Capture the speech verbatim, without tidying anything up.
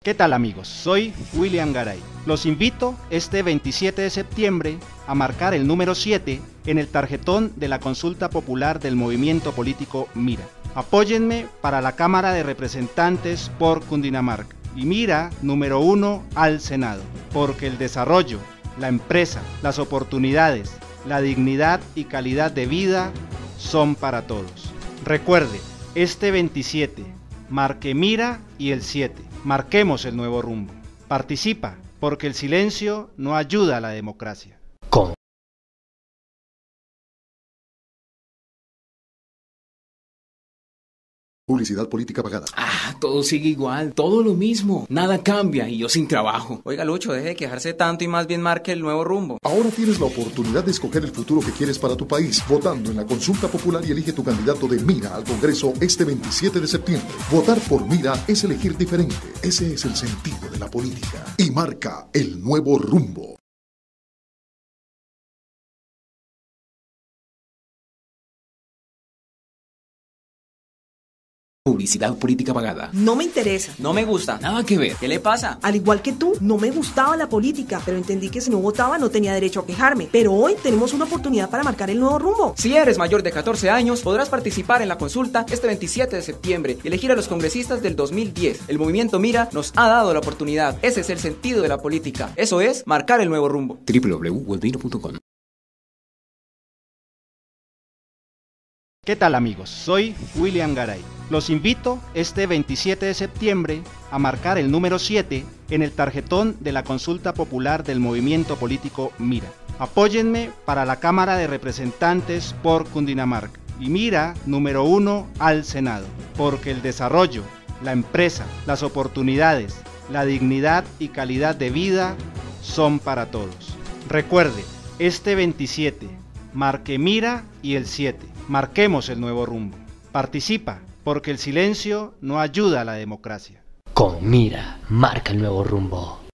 ¿Qué tal amigos? Soy William Garay. Los invito este veintisiete de septiembre a marcar el número siete en el tarjetón de la consulta popular del movimiento político Mira. Apóyenme para la Cámara de Representantes por Cundinamarca y Mira número uno al Senado, porque el desarrollo, la empresa, las oportunidades, la dignidad y calidad de vida son para todos. Recuerde, este veintisiete, marque Mira y el siete. Marquemos el nuevo rumbo. Participa, porque el silencio no ayuda a la democracia. Con Publicidad política pagada. Ah, todo sigue igual, todo lo mismo. Nada cambia y yo sin trabajo. Oiga, Lucho, deje de quejarse tanto y más bien marque el nuevo rumbo. Ahora tienes la oportunidad de escoger el futuro que quieres para tu país, votando en la consulta popular y elige tu candidato de Mira al Congreso este veintisiete de septiembre. Votar por Mira es elegir diferente. Ese es el sentido de la política. Y marca el nuevo rumbo. Publicidad política pagada. No me interesa. No me gusta. Nada que ver. ¿Qué le pasa? Al igual que tú, no me gustaba la política, pero entendí que si no votaba no tenía derecho a quejarme. Pero hoy tenemos una oportunidad para marcar el nuevo rumbo. Si eres mayor de catorce años, podrás participar en la consulta este veintisiete de septiembre y elegir a los congresistas del dos mil diez. El movimiento Mira nos ha dado la oportunidad. Ese es el sentido de la política. Eso es marcar el nuevo rumbo. w w w punto goldvino punto com. ¿Qué tal amigos? Soy William Garay. Los invito este veintisiete de septiembre a marcar el número siete en el tarjetón de la consulta popular del movimiento político Mira. Apóyenme para la Cámara de Representantes por Cundinamarca y Mira número uno al Senado, porque el desarrollo, la empresa, las oportunidades, la dignidad y calidad de vida son para todos. Recuerde, este veintisiete, marque Mira y el siete. Marquemos el nuevo rumbo. Participa, porque el silencio no ayuda a la democracia. Con Mira, marca el nuevo rumbo.